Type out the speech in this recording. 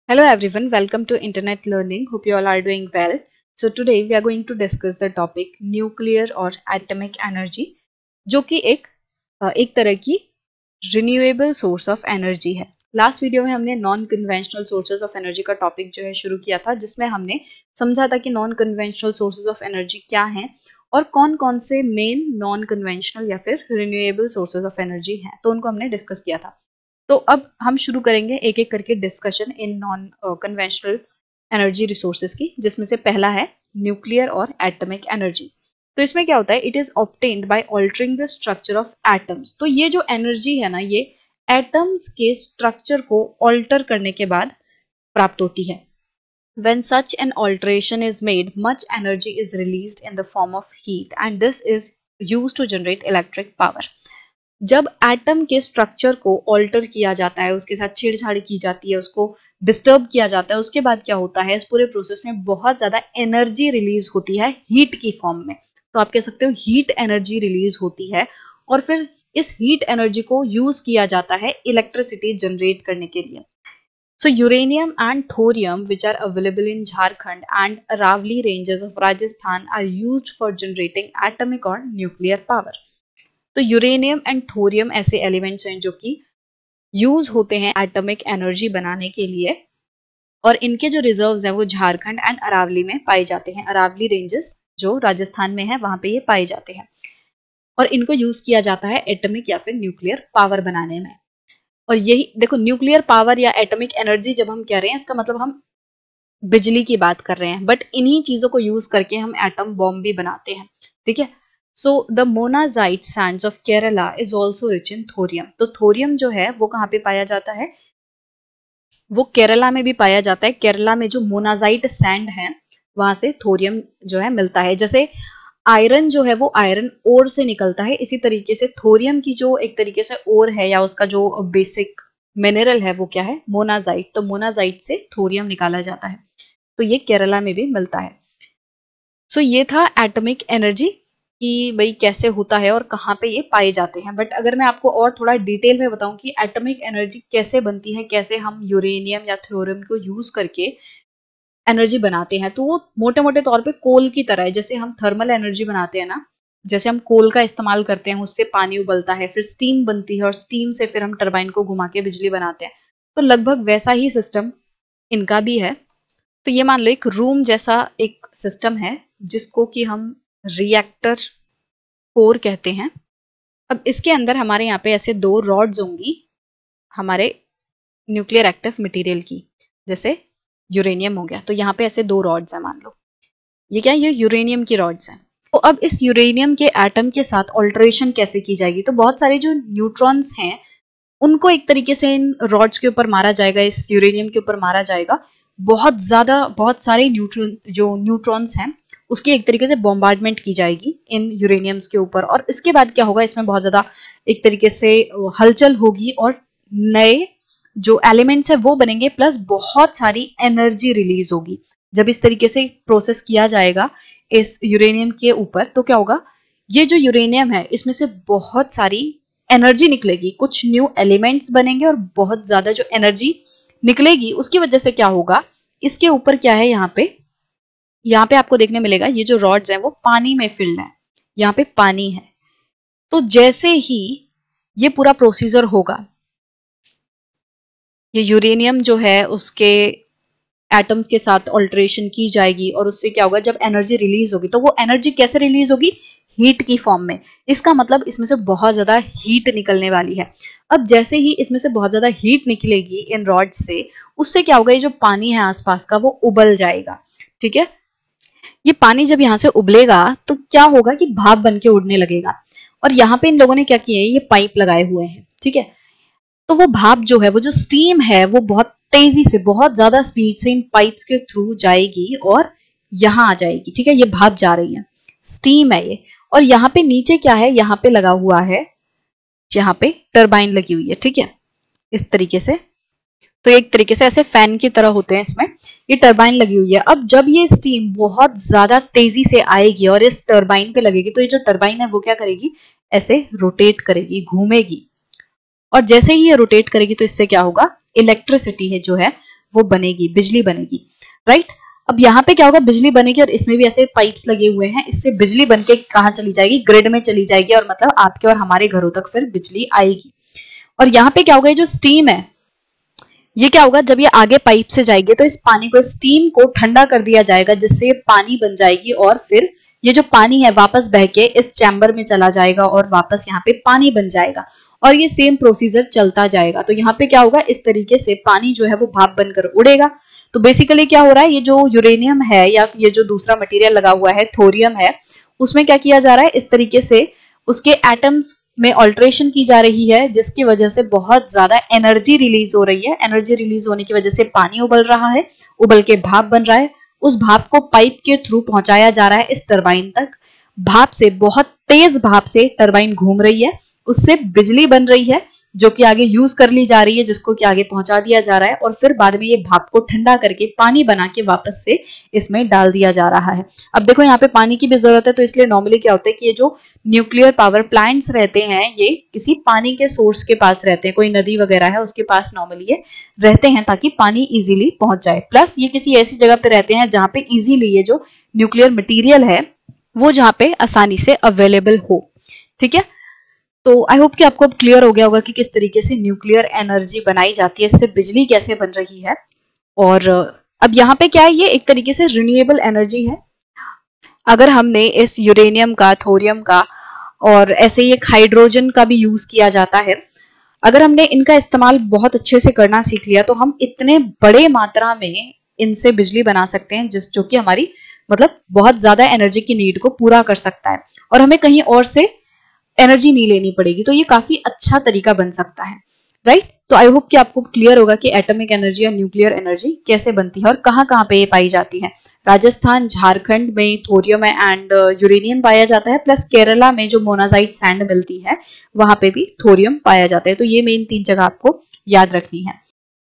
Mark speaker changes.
Speaker 1: Hello everyone, welcome to Internet Learning. Hope you all are doing well. So today we are going to discuss the topic nuclear और atomic energy, जो कि एक तरह की renewable source of energy है। Last video में हमने non conventional sources of energy का टॉपिक जो है शुरू किया था, जिसमें हमने समझा था कि non conventional sources of energy क्या हैं और कौन कौन से मेन नॉन कन्वेंशनल या फिर रिन्यूएबल सोर्सेज ऑफ एनर्जी हैं, तो उनको हमने डिस्कस किया था। तो अब हम शुरू करेंगे एक एक करके डिस्कशन इन नॉन कन्वेंशनल एनर्जी रिसोर्सेज की, जिसमें से पहला है न्यूक्लियर और एटॉमिक एनर्जी। तो इसमें क्या होता है, it is obtained by altering the structure of atoms. तो ये जो एनर्जी है ना, ये एटम्स के स्ट्रक्चर को ऑल्टर करने के बाद प्राप्त होती है। When such an alteration is made, much energy is released in the form of heat and this is used to generate electric power. जब एटम के स्ट्रक्चर को ऑल्टर किया जाता है, उसके साथ छेड़छाड़ की जाती है, उसको डिस्टर्ब किया जाता है, उसके बाद क्या होता है, इस पूरे प्रोसेस में बहुत ज्यादा एनर्जी रिलीज होती है हीट की फॉर्म में। तो आप कह सकते हो हीट एनर्जी रिलीज होती है और फिर इस हीट एनर्जी को यूज किया जाता है इलेक्ट्रिसिटी जनरेट करने के लिए। So uranium and thorium, which are available in Jharkhand and Aravali ranges of Rajasthan, are used for generating atomic or nuclear power. तो यूरेनियम एंड थोरियम ऐसे एलिमेंट्स हैं जो कि यूज होते हैं एटॉमिक एनर्जी बनाने के लिए, और इनके जो रिजर्व्स हैं वो झारखंड एंड अरावली में पाए जाते हैं। अरावली रेंजेस जो राजस्थान में है वहां पे ये पाए जाते हैं और इनको यूज किया जाता है एटॉमिक या फिर न्यूक्लियर पावर बनाने में। और यही देखो, न्यूक्लियर पावर या एटॉमिक एनर्जी जब हम कह रहे हैं, इसका मतलब हम बिजली की बात कर रहे हैं, बट इन्हीं चीजों को यूज करके हम एटम बॉम्ब भी बनाते हैं। ठीक है, so the monazite sands of Kerala is also rich in thorium. तो थोरियम जो है वो कहाँ पे पाया जाता है, वो केरला में भी पाया जाता है। केरला में जो मोनाजाइट सैंड है वहां से थोरियम जो है मिलता है। जैसे आयरन जो है वो आयरन ओर से निकलता है, इसी तरीके से थोरियम की जो एक तरीके से ओर है या उसका जो बेसिक मिनरल है वो क्या है, मोनाजाइट। तो मोनाजाइट से थोरियम निकाला जाता है, तो ये केरला में भी मिलता है। सो ये था एटॉमिक एनर्जी कि भाई कैसे होता है और कहाँ पे ये पाए जाते हैं। बट अगर मैं आपको और थोड़ा डिटेल में बताऊं कि एटॉमिक एनर्जी कैसे बनती है, कैसे हम यूरेनियम या थोरियम को यूज करके एनर्जी बनाते हैं, तो वो मोटे मोटे तौर पे कोल की तरह है। जैसे हम थर्मल एनर्जी बनाते हैं ना, जैसे हम कोल का इस्तेमाल करते हैं, उससे पानी उबलता है, फिर स्टीम बनती है और स्टीम से फिर हम टरबाइन को घुमा के बिजली बनाते हैं, तो लगभग वैसा ही सिस्टम इनका भी है। तो ये मान लो एक रूम जैसा एक सिस्टम है जिसको कि हम रिएक्टर कोर कहते हैं। अब इसके अंदर हमारे यहाँ पे ऐसे दो रॉड्स होंगी हमारे न्यूक्लियर एक्टिव मटेरियल की, जैसे यूरेनियम हो गया, तो यहाँ पे ऐसे दो रॉड्स हैं, मान लो ये क्या है, ये यूरेनियम की रॉड्स हैं। तो अब इस यूरेनियम के एटम के साथ ऑल्टरेशन कैसे की जाएगी, तो बहुत सारे जो न्यूट्रॉन्स हैं उनको एक तरीके से इन रॉड्स के ऊपर मारा जाएगा, इस यूरेनियम के ऊपर मारा जाएगा। बहुत सारे न्यूट्रॉन्स हैं उसकी एक तरीके से बॉम्बार्डमेंट की जाएगी इन यूरेनियम्स के ऊपर, और इसके बाद क्या होगा, इसमें बहुत ज्यादा एक तरीके से हलचल होगी और नए जो एलिमेंट्स है वो बनेंगे, प्लस बहुत सारी एनर्जी रिलीज होगी। जब इस तरीके से प्रोसेस किया जाएगा इस यूरेनियम के ऊपर, तो क्या होगा, ये जो यूरेनियम है इसमें से बहुत सारी एनर्जी निकलेगी, कुछ न्यू एलिमेंट्स बनेंगे और बहुत ज्यादा जो एनर्जी निकलेगी उसकी वजह से क्या होगा, इसके ऊपर क्या है, यहाँ पे आपको देखने मिलेगा ये जो रॉड्स हैं वो पानी में फिल्ड है, यहाँ पे पानी है। तो जैसे ही ये पूरा प्रोसीजर होगा, ये यूरेनियम जो है उसके एटम्स के साथ ऑल्टरेशन की जाएगी और उससे क्या होगा, जब एनर्जी रिलीज होगी तो वो एनर्जी कैसे रिलीज होगी, हीट की फॉर्म में। इसका मतलब इसमें से बहुत ज्यादा हीट निकलने वाली है। अब जैसे ही इसमें से बहुत ज्यादा हीट निकलेगी इन रॉड्स से, उससे क्या होगा, ये जो पानी है आसपास का वो उबल जाएगा। ठीक है, ये पानी जब यहाँ से उबलेगा तो क्या होगा कि भाप बन के उड़ने लगेगा, और यहाँ पे इन लोगों ने क्या किया है, ये पाइप लगाए हुए हैं। ठीक है, तो वो भाप जो है, वो जो स्टीम है, वो बहुत तेजी से, बहुत ज्यादा स्पीड से इन पाइप्स के थ्रू जाएगी और यहाँ आ जाएगी। ठीक है, ये भाप जा रही है, स्टीम है ये। और यहाँ पे नीचे क्या है, यहाँ पे लगा हुआ है, यहाँ पे टरबाइन लगी हुई है। ठीक है, इस तरीके से, तो एक तरीके से ऐसे फैन की तरह होते हैं, इसमें ये टरबाइन लगी हुई है। अब जब ये स्टीम बहुत ज्यादा तेजी से आएगी और इस टरबाइन पे लगेगी, तो ये जो टरबाइन है वो क्या करेगी, ऐसे रोटेट करेगी, घूमेगी, और जैसे ही ये रोटेट करेगी तो इससे क्या होगा, इलेक्ट्रिसिटी है जो है वो बनेगी, बिजली बनेगी, राइट। अब यहाँ पे क्या होगा, बिजली बनेगी और इसमें भी ऐसे पाइप्स लगे हुए हैं, इससे बिजली बनके कहाँ चली जाएगी, ग्रिड में चली जाएगी, और मतलब आपके और हमारे घरों तक फिर बिजली आएगी। और यहाँ पे क्या होगा, ये जो स्टीम है, ये क्या होगा, जब ये आगे पाइप से जाएगी तो इस पानी को, स्टीम को ठंडा कर दिया जाएगा, जिससे ये पानी बन जाएगी, और फिर ये जो पानी है वापस बह के इस चैम्बर में चला जाएगा और वापस यहाँ पे पानी बन जाएगा, और ये सेम प्रोसीजर चलता जाएगा। तो यहाँ पे क्या होगा, इस तरीके से पानी जो है वो भाप बनकर उड़ेगा। तो बेसिकली क्या हो रहा है, ये जो यूरेनियम है या ये जो दूसरा मटेरियल लगा हुआ है, थोरियम है, उसमें क्या किया जा रहा है, इस तरीके से उसके एटम्स में ऑल्ट्रेशन की जा रही है, जिसकी वजह से बहुत ज्यादा एनर्जी रिलीज हो रही है। एनर्जी रिलीज होने की वजह से पानी उबल रहा है, उबल के भाप बन रहा है, उस भाप को पाइप के थ्रू पहुंचाया जा रहा है इस टरबाइन तक। भाप से, बहुत तेज भाप से टरबाइन घूम रही है, उससे बिजली बन रही है, जो कि आगे यूज कर ली जा रही है, जिसको कि आगे पहुंचा दिया जा रहा है, और फिर बाद में ये भाप को ठंडा करके पानी बना के वापस से इसमें डाल दिया जा रहा है। अब देखो यहाँ पे पानी की भी जरूरत है, तो इसलिए नॉर्मली क्या होता है कि ये जो न्यूक्लियर पावर प्लांट्स रहते हैं, ये किसी पानी के सोर्स के पास रहते हैं, कोई नदी वगैरह है उसके पास नॉर्मली ये रहते हैं, ताकि पानी इजीली पहुंच जाए। प्लस ये किसी ऐसी जगह पे रहते हैं जहां पे इजीली ये जो न्यूक्लियर मटीरियल है वो जहां पे आसानी से अवेलेबल हो, ठीक है। तो आई होप कि आपको अब क्लियर हो गया होगा कि किस तरीके से न्यूक्लियर एनर्जी बनाई जाती है, इससे बिजली कैसे बन रही है। और अब यहाँ पे क्या है, ये एक तरीके से रिन्यूएबल एनर्जी है। अगर हमने इस यूरेनियम का, थोरियम का और ऐसे ही एक हाइड्रोजन का भी यूज किया जाता है, अगर हमने इनका इस्तेमाल बहुत अच्छे से करना सीख लिया तो हम इतने बड़े मात्रा में इनसे बिजली बना सकते हैं, जो कि हमारी मतलब बहुत ज्यादा एनर्जी की नीड को पूरा कर सकता है, और हमें कहीं और से एनर्जी नहीं लेनी पड़ेगी। तो ये काफी अच्छा तरीका बन सकता है, राइट। तो आई होप कि आपको क्लियर होगा कि एटॉमिक एनर्जी या न्यूक्लियर एनर्जी कैसे बनती है और कहाँ कहाँ पे ये पाई जाती है। राजस्थान, झारखंड में थोरियम एंड यूरेनियम पाया जाता है, प्लस केरला में जो मोनाजाइट सैंड मिलती है वहां पे भी थोरियम पाया जाता है। तो ये मेन 3 जगह आपको याद रखनी है।